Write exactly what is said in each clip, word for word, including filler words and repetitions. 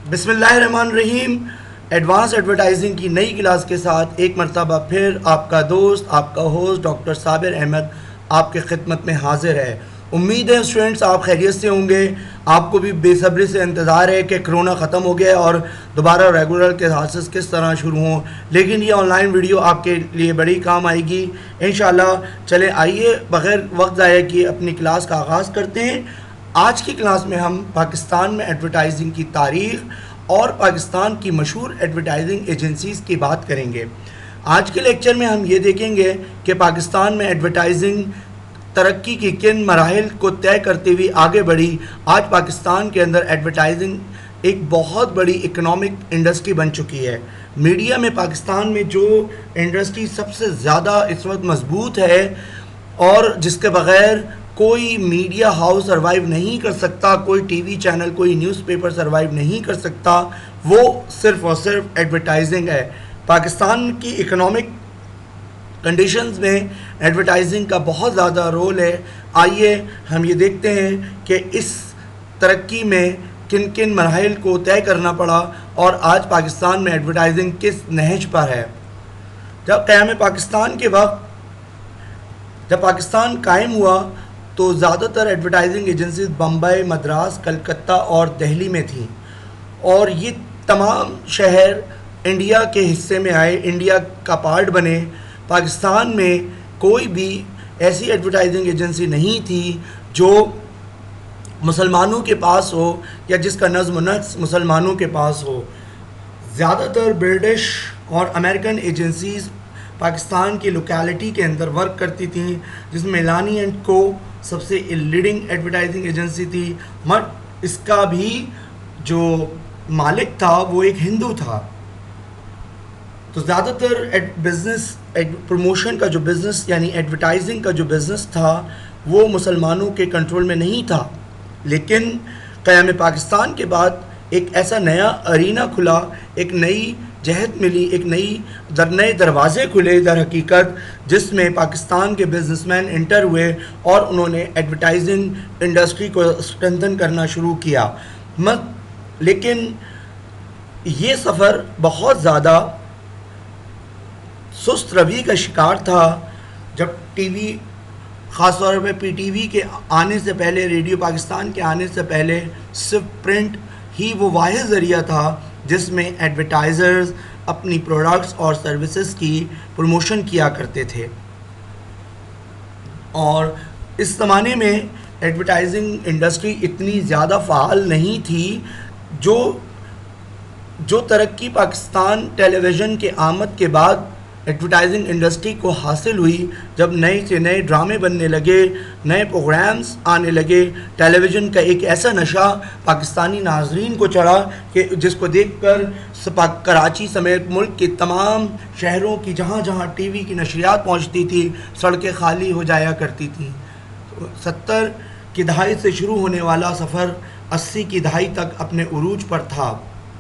بسم اللہ الرحمن الرحیم. ایڈوانس ایڈورٹائزنگ کی نئی کلاس کے ساتھ ایک مرتبہ پھر آپ کا دوست آپ کا ہوسٹ ڈاکٹر صابر احمد آپ کے خدمت میں حاضر ہے. امید ہے اسٹوڈنٹس آپ خیریت سے ہوں گے. آپ کو بھی بے صبری سے انتظار ہے کہ کرونا ختم ہو گیا اور دوبارہ ریگولر کلاسز کس طرح شروع ہوں, لیکن یہ آن لائن ویڈیو آپ کے لیے بڑی کام آئے گی انشاءاللہ. چلے آئیے بغیر وقت ضائع کیے اپنی کلاس کا آغاز کرتے ہیں. آج کی کلاس میں ہم پاکستان میں ایڈورٹائزنگ کی تاریخ اور پاکستان کی مشہور ایڈورٹائزنگ ایجنسیز کی بات کریں گے. آج کے لیکچر میں ہم یہ دیکھیں گے کہ پاکستان میں ایڈورٹائزنگ ترقی کی کن مراحل کو طے کرتے ہوئے آگے بڑھی. آج پاکستان کے اندر ایڈورٹائزنگ ایک بہت بڑی اکنامک انڈسٹری بن چکی ہے. میڈیا میں پاکستان میں جو انڈسٹری سب سے زیادہ اس وقت مضبوط ہے اور جس کے بغیر کوئی میڈیا ہاؤس سروائیو نہیں کر سکتا, کوئی ٹی وی چینل کوئی نیوز پیپر سروائیو نہیں کر سکتا, وہ صرف اور صرف ایڈورٹائزنگ ہے. پاکستان کی اکنامک کنڈیشنز میں ایڈورٹائزنگ کا بہت زیادہ رول ہے. آئیے ہم یہ دیکھتے ہیں کہ اس ترقی میں کن کن مراحل کو طے کرنا پڑا اور آج پاکستان میں ایڈورٹائزنگ کس نہج پر ہے. جب قیام پاکستان کے وقت جب پاکستان قائم ہوا تو زیادہ تر ایڈورٹائزنگ ایجنسیز بمبئی, مدراس, کلکتہ اور دہلی میں تھیں اور یہ تمام شہر انڈیا کے حصے میں آئے, انڈیا کا پارٹ بنے. پاکستان میں کوئی بھی ایسی ایڈورٹائزنگ ایجنسی نہیں تھی جو مسلمانوں کے پاس ہو یا جس کا نظم و نسق مسلمانوں کے پاس ہو. زیادہ تر برٹش اور امریکن ایجنسیز پاکستان کی لوکیلٹی کے اندر ورک کرتی تھیں, جس میں لانی اینڈ کو سب سے لیڈنگ ایڈورٹائزنگ ایجنسی تھی. مگر اس کا بھی جو مالک تھا وہ ایک ہندو تھا. تو زیادہ تر بزنس پروموشن کا جو بزنس یعنی ایڈورٹائزنگ کا جو بزنس تھا وہ مسلمانوں کے کنٹرول میں نہیں تھا. لیکن قیام پاکستان کے بعد ایک ایسا نیا ارینا کھلا, ایک نئی جہت ملی, ایک نئی در نئے دروازے کھلے در حقیقت, جس میں پاکستان کے بزنس مین انٹر ہوئے اور انہوں نے ایڈورٹائزنگ انڈسٹری کو اسٹرینتھن کرنا شروع کیا. لیکن یہ سفر بہت زیادہ سست روی کا شکار تھا. جب ٹی وی خاص طور پہ پی ٹی وی کے آنے سے پہلے, ریڈیو پاکستان کے آنے سے پہلے صرف پرنٹ ہی وہ واحد ذریعہ تھا جس میں ایڈورٹائزرز اپنی پروڈکٹس اور سروسز کی پروموشن کیا کرتے تھے. اور اس زمانے میں ایڈورٹائزنگ انڈسٹری اتنی زیادہ فعال نہیں تھی. جو جو ترقی پاکستان ٹیلی ویژن کے آمد کے بعد ایڈورٹائزنگ انڈسٹری کو حاصل ہوئی, جب نئے سے نئے ڈرامے بننے لگے, نئے پروگرامز آنے لگے, ٹیلی ویژن کا ایک ایسا نشہ پاکستانی ناظرین کو چڑھا کہ جس کو دیکھ کر کراچی سمیت ملک کے تمام شہروں کی جہاں جہاں ٹی وی کی نشریات پہنچتی تھی سڑکیں خالی ہو جایا کرتی تھیں. ستر کی دہائی سے شروع ہونے والا سفر اسی کی دہائی تک اپنے عروج پر تھا,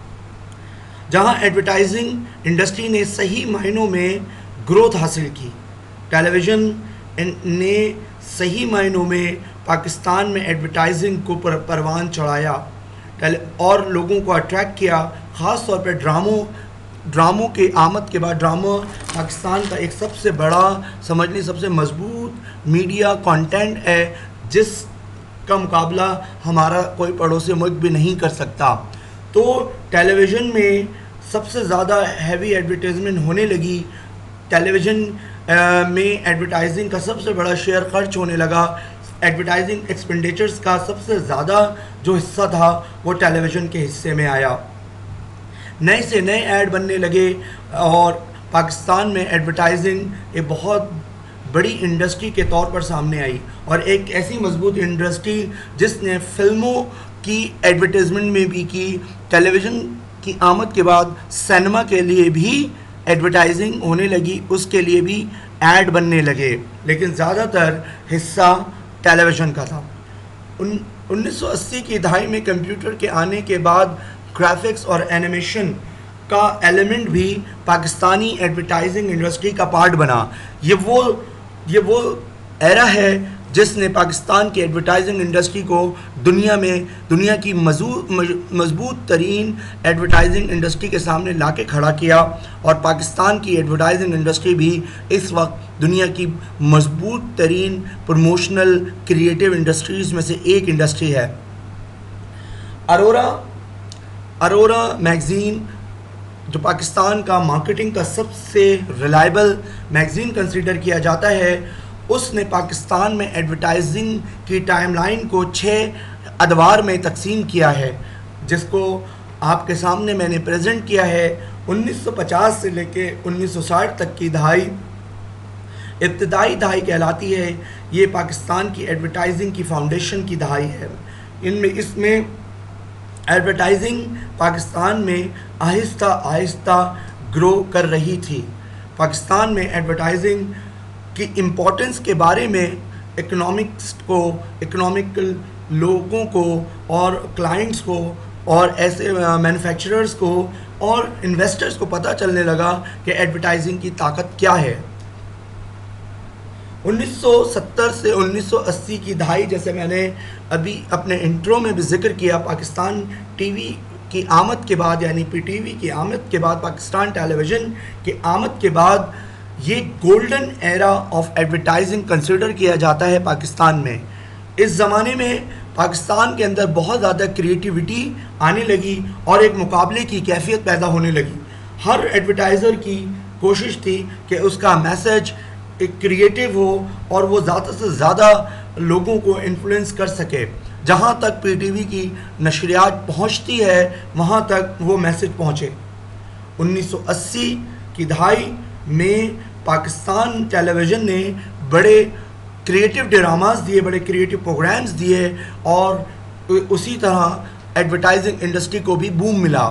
جہاں ایڈورٹائزنگ انڈسٹری نے صحیح معنوں میں گروتھ حاصل کی. ٹیلی ویژن نے صحیح معنوں میں پاکستان میں ایڈورٹائزنگ کو پروان چڑھایا اور لوگوں کو اٹریکٹ کیا. خاص طور پہ ڈراموں ڈراموں کے آمد کے بعد ڈرامہ پاکستان کا ایک سب سے بڑا سمجھ لیں سب سے مضبوط میڈیا کانٹینٹ ہے, جس کا مقابلہ ہمارا کوئی پڑوسی ملک بھی نہیں کر سکتا. تو ٹیلی ویژن میں سب سے زیادہ ہیوی ایڈورٹائزمنٹ ہونے لگی. ٹیلی ویژن میں ایڈورٹائزنگ کا سب سے بڑا شیئر خرچ ہونے لگا. ایڈورٹائزنگ ایکسپینڈیچرز کا سب سے زیادہ جو حصہ تھا وہ ٹیلی ویژن کے حصے میں آیا. نئے سے نئے ایڈ بننے لگے اور پاکستان میں ایڈورٹائزنگ ایک بہت بڑی انڈسٹری کے طور پر سامنے آئی, اور ایک ایسی مضبوط انڈسٹری جس نے فلموں کی ایڈورٹائزمنٹ میں بھی کی. ٹیلی ویژن کی آمد کے بعد سینما کے لیے بھی ایڈورٹائزنگ ہونے لگی, اس کے لیے بھی ایڈ بننے لگے, لیکن زیادہ تر حصہ ٹیلی ویژن کا تھا. انیس سو اسی کی دہائی میں کمپیوٹر کے آنے کے بعد گرافکس اور اینیمیشن کا ایلیمنٹ بھی پاکستانی ایڈورٹائزنگ انڈسٹری کا پارٹ بنا. یہ وہ یہ وہ ایرا ہے جس نے پاکستان کی ایڈورٹائزنگ انڈسٹری کو دنیا میں دنیا کی مضبوط ترین ایڈورٹائزنگ انڈسٹری کے سامنے لا کے کھڑا کیا، اور پاکستان کی ایڈورٹائزنگ انڈسٹری بھی اس وقت دنیا کی مضبوط ترین پروموشنل کریٹیو انڈسٹریز میں سے ایک انڈسٹری ہے۔ ارورا ارورا میگزین جو پاکستان کا مارکیٹنگ کا سب سے ریلائبل میگزین کنسیڈر کیا جاتا ہے، اس نے پاکستان میں ایڈورٹائزنگ کی ٹائم لائن کو چھ ادوار میں تقسیم کیا ہے، جس کو آپ کے سامنے میں نے پریزنٹ کیا ہے۔ انیس سو پچاس سے لے کے انیس سو ساٹھ تک کی دہائی ابتدائی دہائی کہلاتی ہے۔ یہ پاکستان کی ایڈورٹائزنگ کی فاؤنڈیشن کی دہائی ہے۔ ان میں اس میں ایڈورٹائزنگ پاکستان میں آہستہ آہستہ گرو کر رہی تھی۔ پاکستان میں ایڈورٹائزنگ کی امپورٹنس کے بارے میں اکنامکس کو اکنامکل لوگوں کو اور کلائنٹس کو اور ایسے مینوفیکچررز کو اور انویسٹرز کو پتہ چلنے لگا کہ ایڈورٹائزنگ کی طاقت کیا ہے۔ انیس سو ستر سے انیس سو اسی کی دہائی، جیسے میں نے ابھی اپنے انٹرو میں بھی ذکر کیا، پاکستان ٹی وی کی آمد کے بعد، یعنی پی ٹی وی کی آمد کے بعد، پاکستان ٹیلی ویژن کی آمد کے بعد، یہ golden era of advertising consider کیا جاتا ہے پاکستان میں۔ اس زمانے میں پاکستان کے اندر بہت زیادہ کریٹیوٹی آنے لگی اور ایک مقابلے کی کیفیت پیدا ہونے لگی۔ ہر ایڈورٹائزر کی کوشش تھی کہ اس کا میسج ایک کریٹیو ہو اور وہ زیادہ سے زیادہ لوگوں کو انفلوئنس کر سکے۔ جہاں تک پی ٹی وی کی نشریات پہنچتی ہے وہاں تک وہ میسج پہنچے۔ انیس سو اسی کی دہائی میں پاکستان ٹیلی ویژن نے بڑے کریٹیو ڈراماز دیے، بڑے کریٹیو پروگرامز دیے، اور اسی طرح ایڈورٹائزنگ انڈسٹری کو بھی بوم ملا۔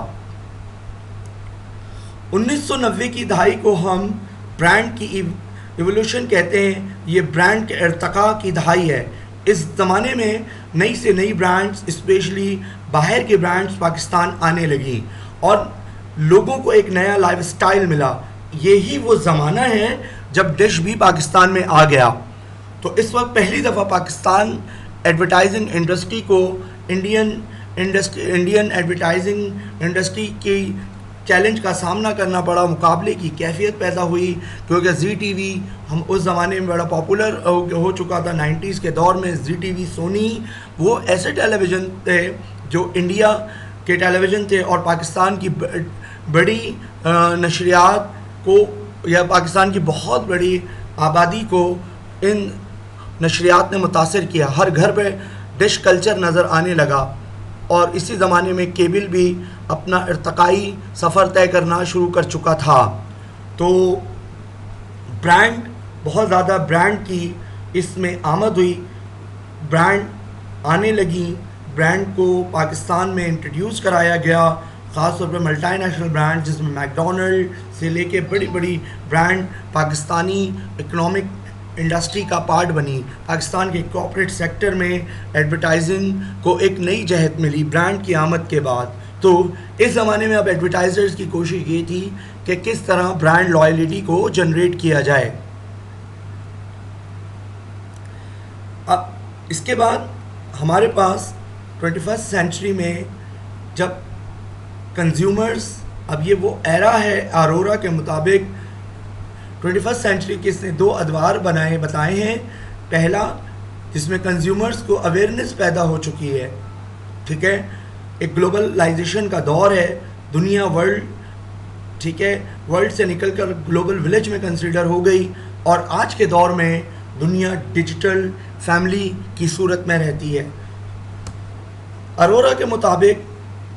انیس سو نوے کی دہائی کو ہم برانڈ کی ایولیوشن کہتے ہیں۔ یہ برانڈ کے ارتقاء کی دہائی ہے۔ اس زمانے میں نئی سے نئی برانڈز، اسپیشلی باہر کے برانڈز پاکستان آنے لگیں اور لوگوں کو ایک نیا لائف سٹائل ملا۔ یہی وہ زمانہ ہے جب ڈش بھی پاکستان میں آ گیا۔ تو اس وقت پہلی دفعہ پاکستان ایڈورٹائزنگ انڈسٹری کو Indian industry Indian advertising industry کی چیلنج کا سامنا کرنا پڑا، مقابلے کی کیفیت پیدا ہوئی، کیونکہ زی ٹی وی ہم اس زمانے میں بڑا پاپولر ہو چکا تھا۔ نائنٹیز کے دور میں زی ٹی وی، سونی، وہ ایسے ٹیلی ویژن تھے جو انڈیا کے ٹیلی ویژن تھے، اور پاکستان کی بڑی نشریات کو یا پاکستان کی بہت بڑی آبادی کو ان نشریات نے متاثر کیا۔ ہر گھر پہ ڈش کلچر نظر آنے لگا، اور اسی زمانے میں کیبل بھی اپنا ارتقائی سفر طے کرنا شروع کر چکا تھا۔ تو برانڈ، بہت زیادہ برانڈ کی اس میں آمد ہوئی، برانڈ آنے لگیں، برانڈ کو پاکستان میں انٹروڈیوس کرایا گیا، خاص طور پہ ملٹی نیشنل برانڈ جس میں میکڈونلڈ سے لے کے بڑی بڑی برانڈ پاکستانی اکنامک انڈسٹری کا پارٹ بنی۔ پاکستان کے کارپوریٹ سیکٹر میں ایڈورٹائزنگ کو ایک نئی جہت ملی برانڈ کی آمد کے بعد۔ تو اس زمانے میں اب ایڈورٹائزرز کی کوشش یہ تھی کہ کس طرح برانڈ لائلٹی کو جنریٹ کیا جائے۔ اب اس کے بعد ہمارے پاس ٹوئنٹی فسٹ سینچری میں جب کنزیومرز، اب یہ وہ ایرا ہے ارورا کے مطابق، ٹوئنٹی فسٹ سینچری کے اس نے دو ادوار بنائے بتائے ہیں۔ پہلا، جس میں کنزیومرز کو اویئرنیس پیدا ہو چکی ہے، ٹھیک ہے، ایک گلوبلائزیشن کا دور ہے، دنیا ورلڈ، ٹھیک ہے، ورلڈ سے نکل کر گلوبل ولیج میں کنسیڈر ہو گئی، اور آج کے دور میں دنیا ڈیجیٹل فیملی کی صورت میں رہتی ہے۔ ارورا کے مطابق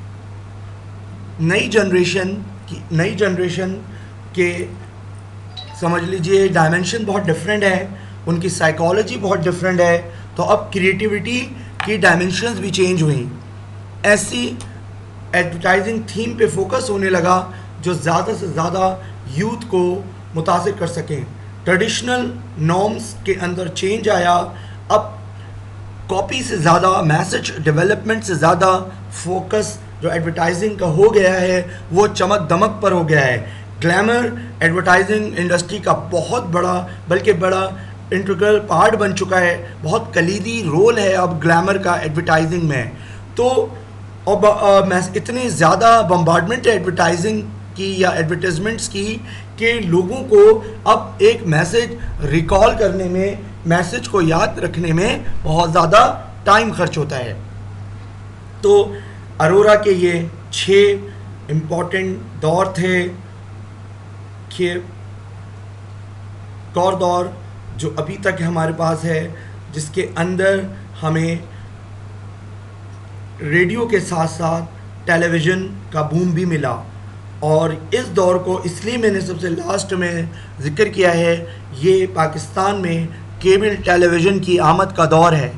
نئی جنریشن کی نئی جنریشن کے سمجھ لیجئے ڈائمنشن بہت ڈفرینٹ ہے، ان کی سائیکالوجی بہت ڈفرینٹ ہے، تو اب کریٹیوٹی کی ڈائمنشنز بھی چینج ہوئیں۔ ایسی ایڈورٹائزنگ تھیم پہ فوکس ہونے لگا جو زیادہ سے زیادہ یوتھ کو متاثر کر سکیں۔ ٹریڈیشنل نارمز کے اندر چینج آیا، اب کاپی سے زیادہ، میسج ڈیولپمنٹ سے زیادہ فوکس جو ایڈورٹائزنگ کا ہو گیا ہے وہ چمک دمک پر ہو گیا ہے۔ گلیمر ایڈورٹائزنگ انڈسٹری کا بہت بڑا، بلکہ بڑا انٹرگرل پارٹ بن چکا ہے, بہت کلیدی رول ہے اب گلیمر کا ایڈورٹائزنگ میں. تو اب اتنی زیادہ بمبارڈمنٹ ہے ایڈورٹائزنگ کی یا ایڈورٹیزمنٹس کی کہ لوگوں کو اب ایک میسج ریکال کرنے میں, میسج کو یاد رکھنے میں بہت زیادہ ٹائم خرچ ہوتا ہے. تو ارورا کے یہ چھ امپورٹنٹ دور تھے کہ اور دور جو ابھی تک ہمارے پاس ہے, جس کے اندر ہمیں ریڈیو کے ساتھ ساتھ ٹیلی ویژن کا بوم بھی ملا. اور اس دور کو اس لیے میں نے سب سے لاسٹ میں ذکر کیا ہے, یہ پاکستان میں کیبل ٹیلی ویژن کی آمد کا دور ہے.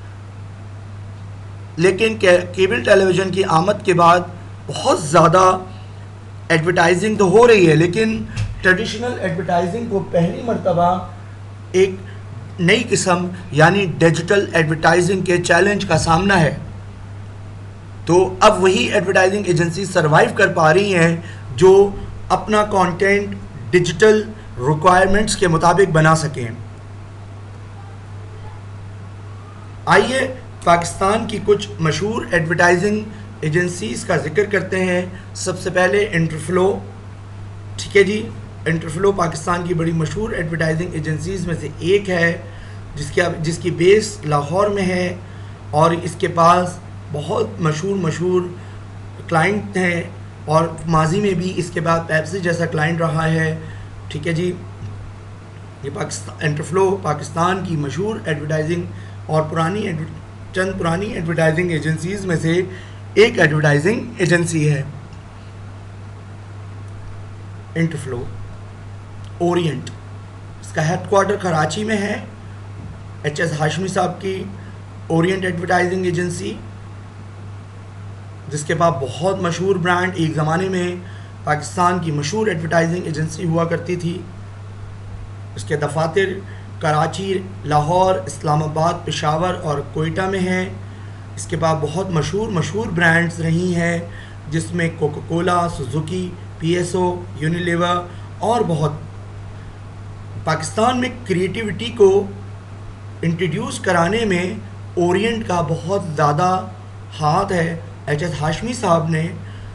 لیکن کیبل ٹیلی ویژن کی آمد کے بعد بہت زیادہ ایڈورٹائزنگ تو ہو رہی ہے, لیکن ٹریڈیشنل ایڈورٹائزنگ کو پہلی مرتبہ ایک نئی قسم یعنی ڈیجیٹل ایڈورٹائزنگ کے چیلنج کا سامنا ہے. تو اب وہی ایڈورٹائزنگ ایجنسی سروائیو کر پا رہی ہیں جو اپنا کانٹینٹ ڈیجیٹل ریکوائرمنٹس کے مطابق بنا سکیں. آئیے پاکستان کی کچھ مشہور ایڈورٹائزنگ ایجنسیز کا ذکر کرتے ہیں. سب سے پہلے انٹرفلو. ٹھیک ہے جی, انٹرفلو پاکستان کی بڑی مشہور ایڈورٹائزنگ ایجنسیز میں سے ایک ہے, جس کی جس کی بیس لاہور میں ہے, اور اس کے پاس بہت مشہور مشہور کلائنٹ ہیں, اور ماضی میں بھی اس کے بعد پیپسی جیسا کلائنٹ رہا ہے. ٹھیک ہے جی, یہ پاکستان انٹرفلو پاکستان کی مشہور ایڈورٹائزنگ اور پرانی چند پرانی ایڈورٹائزنگ ایجنسیز میں سے ایک ایڈورٹائزنگ ایجنسی ہے. انٹرفلو اورینٹ, اس کا ہیڈ کوارٹر کراچی میں ہے. ایچ ایس ہاشمی صاحب کی اورینٹ ایڈورٹائزنگ ایجنسی, جس کے پاس بہت مشہور برانڈ, ایک زمانے میں پاکستان کی مشہور ایڈورٹائزنگ ایجنسی ہوا کرتی تھی. اس کے دفاتر کراچی, لاہور, اسلام آباد, پشاور اور کوئٹہ میں ہیں. اس کے بعد بہت مشہور مشہور برانڈز رہی ہیں, جس میں Coca Cola, Suzuki, P S O, Unilever اور بہت. پاکستان میں کریٹیوٹی کو انٹروڈیوس کرانے میں اورینٹ کا بہت زیادہ ہاتھ ہے. ایچ ایس ہاشمی صاحب نے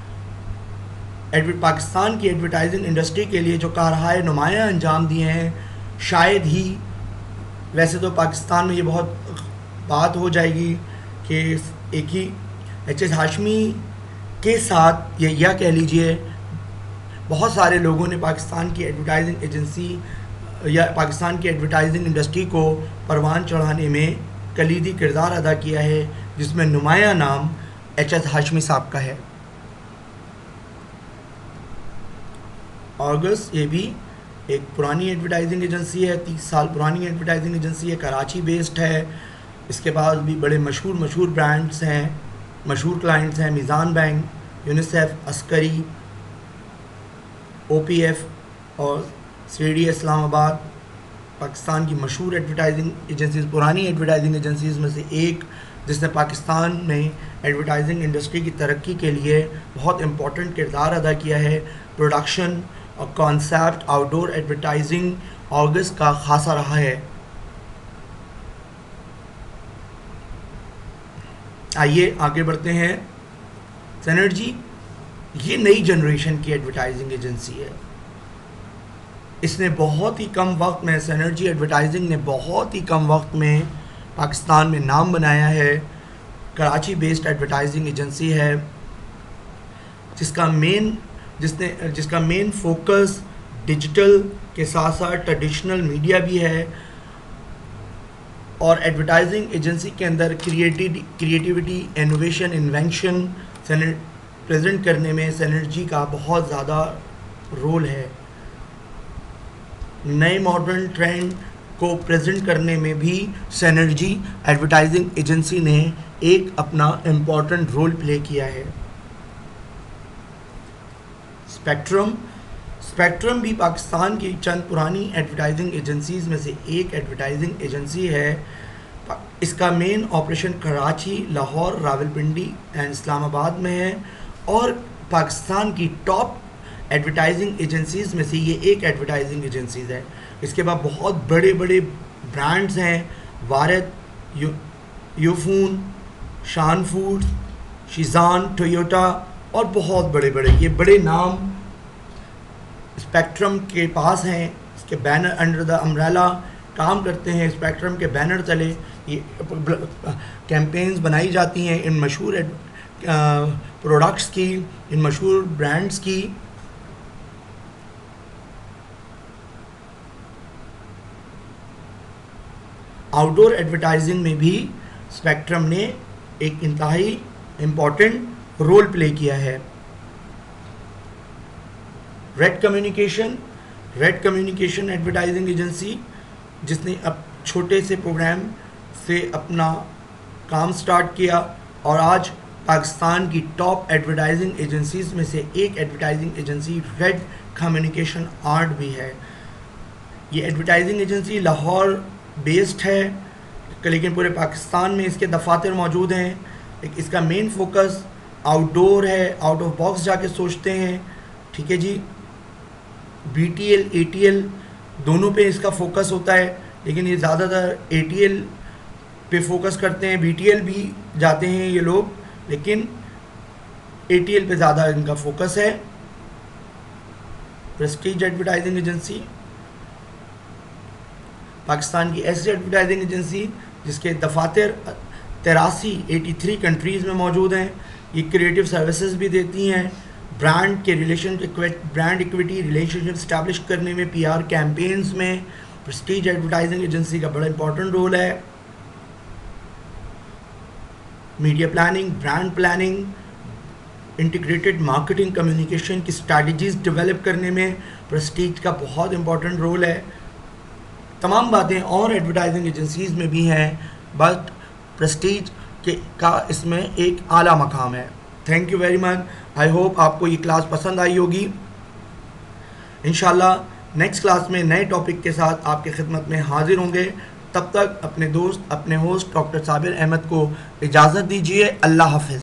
پاکستان کی ایڈورٹائزنگ انڈسٹری کے لیے جو کارہائے نمایاں انجام دیے ہیں, شاید ہی, ویسے تو پاکستان میں یہ بہت بات ہو جائے گی کہ ایک ہی ایچ ایس ہاشمی کے ساتھ یہ یا کہہ لیجئے بہت سارے لوگوں نے پاکستان کی ایڈورٹائزنگ ایجنسی یا پاکستان کی ایڈورٹائزنگ انڈسٹری کو پروان چڑھانے میں کلیدی کردار ادا کیا ہے, جس میں نمایاں نام ایچ ایس ہاشمی صاحب کا ہے. آرگس, یہ بھی ایک پرانی ایڈورٹائزنگ ایجنسی ہے, تیس سال پرانی ایڈورٹائزنگ ایجنسی ہے, کراچی بیسڈ ہے. اس کے بعد بھی بڑے مشہور مشہور برانڈز ہیں, مشہور کلائنٹس ہیں, میزان بینک, یونیسیف, عسکری, او پی ایف اور سی ڈی اسلام آباد. پاکستان کی مشہور ایڈورٹائزنگ ایجنسیز, پرانی ایڈورٹائزنگ ایجنسیز میں سے ایک, جس نے پاکستان میں ایڈورٹائزنگ انڈسٹری کی ترقی کے لیے بہت امپورٹنٹ کردار ادا کیا ہے. پروڈکشن اور concept outdoor advertising Argus کا خاصا رہا ہے. آئیے آگے بڑھتے ہیں. سینرجی, یہ نئی جنریشن کی ایڈورٹائزنگ ایجنسی ہے. اس نے بہت ہی کم وقت میں, سینرجی ایڈورٹائزنگ نے بہت ہی کم وقت میں پاکستان میں نام بنایا ہے. کراچی بیسڈ ایڈورٹائزنگ ایجنسی ہے, جس کا مین جس نے جس کا مین فوکس ڈیجیٹل کے ساتھ ساتھ ٹریڈیشنل میڈیا بھی ہے. اور ایڈورٹائزنگ ایجنسی کے اندر کریٹیوٹی, انوویشن, انوینشن پریزنٹ کرنے میں سینرجی کا بہت زیادہ رول ہے. نئے ماڈرن ٹرینڈ کو پریزنٹ کرنے میں بھی سینرجی ایڈورٹائزنگ ایجنسی نے ایک اپنا امپورٹنٹ رول پلے کیا ہے. اسپیکٹرم اسپیکٹرم بھی پاکستان کی چند پرانی ایڈورٹائزنگ ایجنسیز میں سے ایک ایڈورٹائزنگ ایجنسی ہے. اس کا main operation Karachi, Lahore, Rawalpindi and Islamabad میں ہے, اور پاکستان کی ٹاپ ایڈورٹائزنگ ایجنسیز میں سے یہ ایک ایڈورٹائزنگ ایجنسیز ہے. اس کے بعد بہت بڑے بڑے برانڈز ہیں وارد، یو یوفون، شان فوڈ، شیزان، ٹویوٹا اور بہت بڑے بڑے یہ بڑے نام اسپیکٹرم کے پاس ہیں. اس کے بینر انڈر دا امبریلا کام کرتے ہیں، اسپیکٹرم کے بینر تلے یہ کیمپینز بنائی جاتی ہیں ان مشہور پروڈکٹس کی، ان مشہور برانڈز کی. آؤٹ ڈور ایڈورٹائزنگ میں بھی اسپیکٹرم نے ایک انتہائی امپورٹنٹ رول پلے کیا ہے. Red Communication Red Communication advertising agency جس نے اب چھوٹے سے پروگرام سے اپنا کام سٹارٹ کیا اور آج پاکستان کی ٹاپ ایڈورٹائزنگ ایجنسیز میں سے ایک advertising agency Red Communication Art بھی ہے. یہ ایڈورٹائزنگ ایجنسی لاہور بیسڈ ہے لیکن پورے پاکستان میں اس کے دفاتر موجود ہیں. اس کا مین فوکس آؤٹ ڈور ہے، آؤٹ آف باکس جا کے سوچتے ہیں. ٹھیک ہے جی، B T L A T L دونوں پہ اس کا فوکس ہوتا ہے لیکن یہ زیادہ تر اے ٹی ایل پہ فوکس کرتے ہیں. بی ٹی ایل بھی جاتے ہیں یہ لوگ لیکن اے ٹی ایل پہ زیادہ ان کا فوکس ہے. پریسٹیج ایڈورٹائزنگ ایجنسی پاکستان کی ایسی ایڈورٹائزنگ ایجنسی جس کے دفاتر تراسی ایٹی تھری کنٹریز میں موجود ہیں. یہ کریٹیو سروسز بھی دیتی ہیں، برانڈ کے relation brand equity relationship establish کرنے میں، پی آر کیمپینز میں پریسٹیج ایڈورٹائزنگ ایجنسی کا بڑا امپورٹنٹ رول ہے. Media planning, brand planning, integrated marketing communication کی اسٹریٹجیز ڈیولپ کرنے میں پریسٹیج کا بہت امپورٹنٹ رول ہے. تمام باتیں اور ایڈورٹائزنگ ایجنسیز میں بھی ہیں بٹ پریسٹیج کے کا اس میں ایک اعلیٰ مقام ہے. Thank you very much. I hope آپ کو یہ کلاس پسند آئی ہوگی. انشاءاللہ نیکسٹ کلاس میں نئے ٹاپک کے ساتھ آپ کی خدمت میں حاضر ہوں گے. تب تک اپنے دوست اپنے ہوسٹ ڈاکٹر صابر احمد کو اجازت دیجیے. اللہ حافظ.